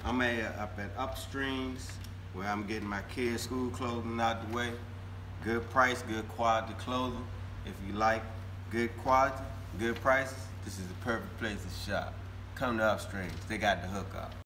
I'm up at Upstreamers, where I'm getting my kids' school clothing out the way. Good price, good quality clothing. If you like good quality, good prices, this is the perfect place to shop. Come to Upstreamers. They got the hookup.